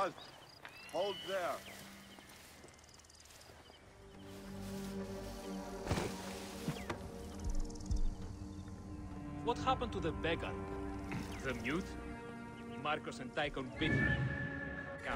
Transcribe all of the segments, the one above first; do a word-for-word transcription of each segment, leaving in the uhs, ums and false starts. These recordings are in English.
Halt! Hold there! What happened to the beggar? The mute? Marcos and Tychon bit him. Cow.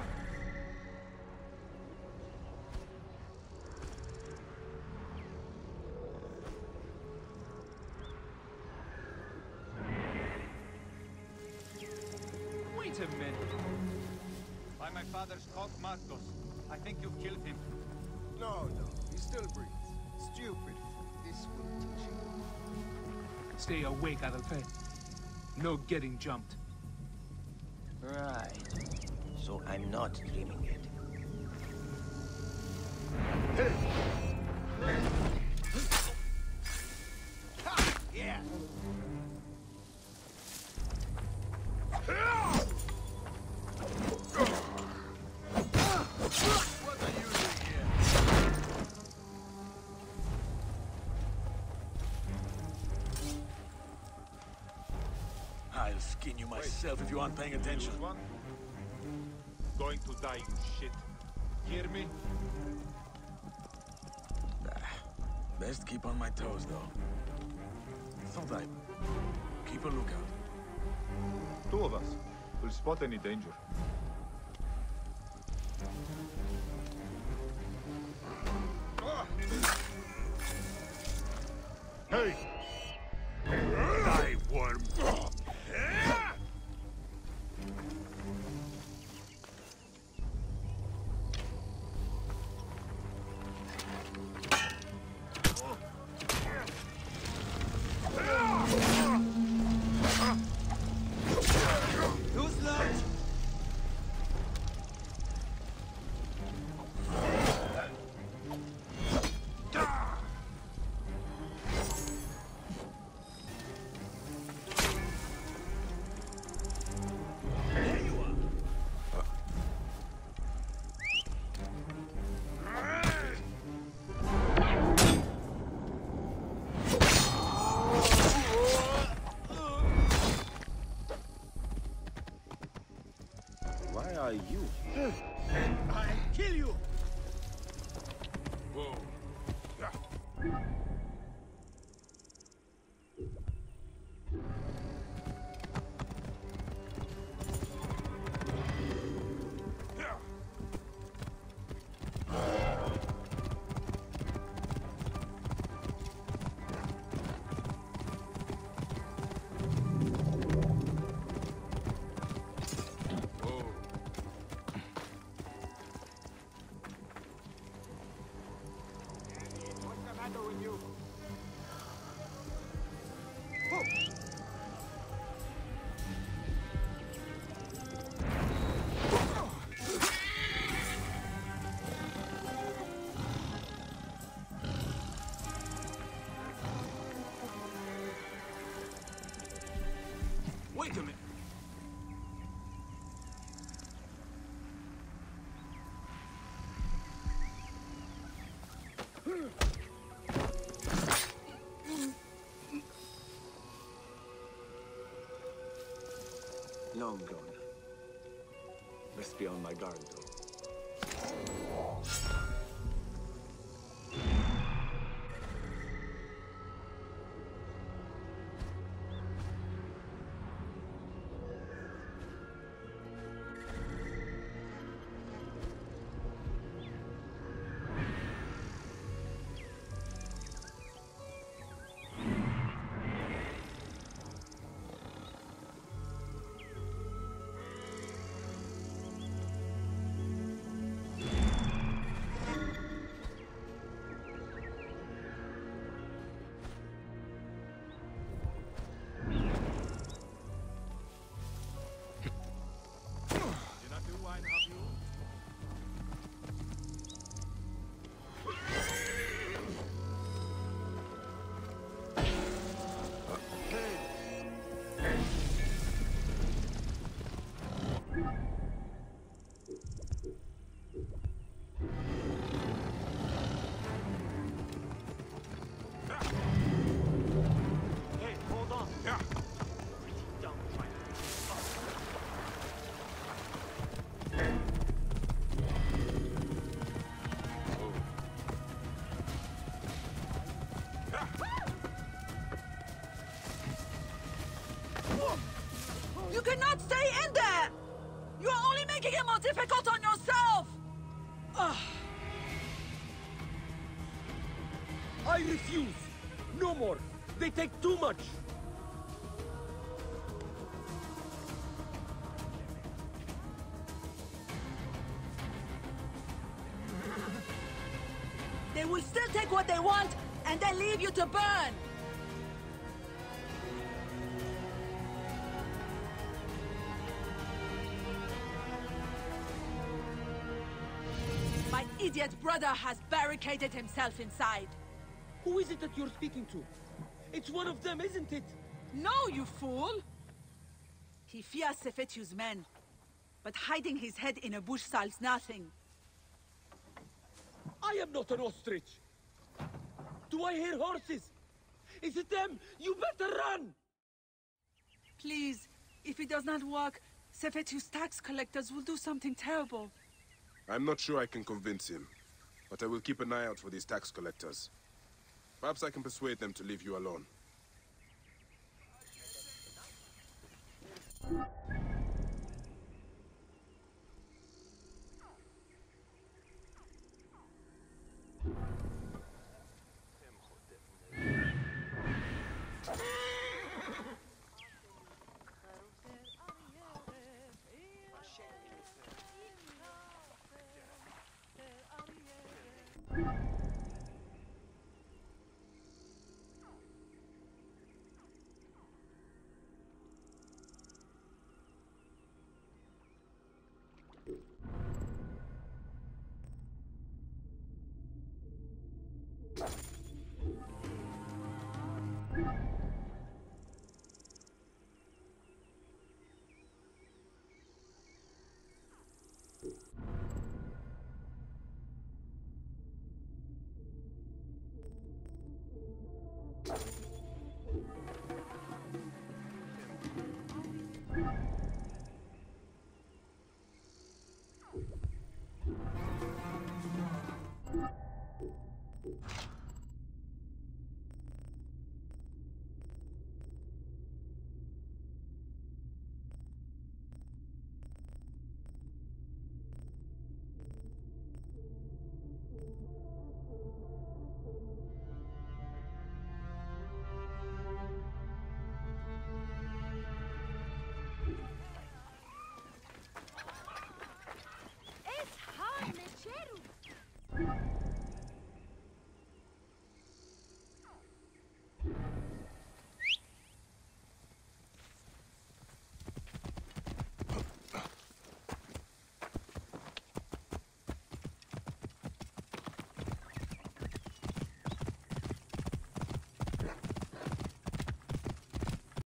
Wait a minute. By my father's cock, Marcos. I think you killed him. No, no, he still breathes. Stupid. This will teach him. Stay awake, Adolphe. No getting jumped. Right. So I'm not dreaming it. Yeah! What are you doing here? I'll skin you myself if you aren't paying attention. Lose one. Going to die, you shit. Hear me? Best keep on my toes, though. Sometime, keep a lookout. Two of us. Will spot any danger. Hey! Die, worm! Too slow! Why are you here? I'll kill you! Whoa. What's the matter with you? Wait a minute! Long gone. Best be on my guard, though. You cannot stay in there! You are only making it more difficult on yourself! Ugh. I refuse! No more! They take too much! They will still take what they want, and then leave you to burn! My idiot brother has barricaded himself inside. Who is it that you're speaking to? It's one of them, isn't it? No, you fool! He fears Sefetu's men, but hiding his head in a bush solves nothing. I am not an ostrich! Do I hear horses? Is it them? You better run! Please, if it does not work, Sefetu's tax collectors will do something terrible. I'm not sure I can convince him, but I will keep an eye out for these tax collectors. Perhaps I can persuade them to leave you alone.